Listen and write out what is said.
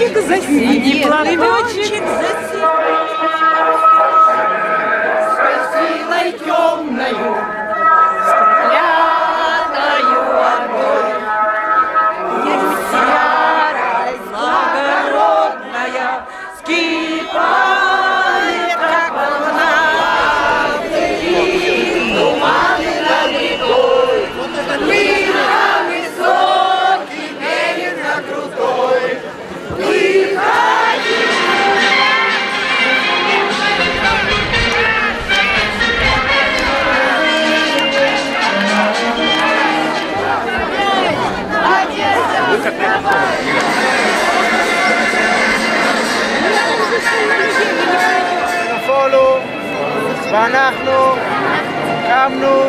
платочек засинет, платочек засинет. С силой темною, с проклятою водой, есть ярость благородная, скипает, как волна, летит туманы над рекой, мир высокий, берега крутой, выходи. נפולו ואנחנו קמנו